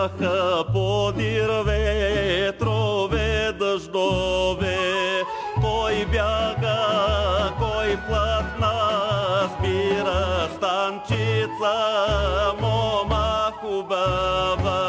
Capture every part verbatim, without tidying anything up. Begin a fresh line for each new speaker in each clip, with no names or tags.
бяха подир ветрове, дъждове. Кой бяга, кой платна, спира станчица, мома хубава.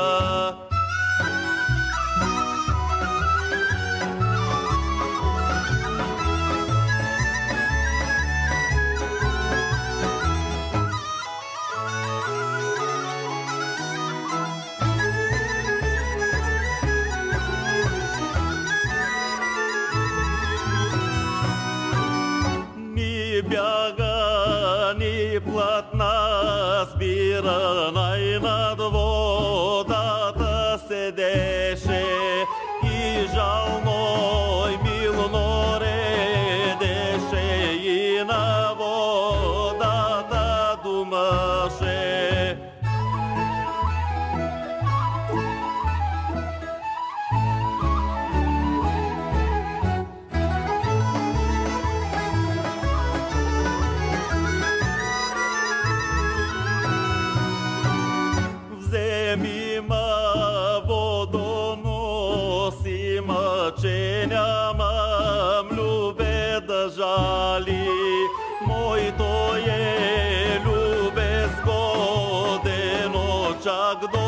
Бяга ни платна, спира най-над водата седеше и жално и милно редеше и на водата думаше. Вземи-ма водоносима, че нямам любе да жали. Моето е любе сгодено чак до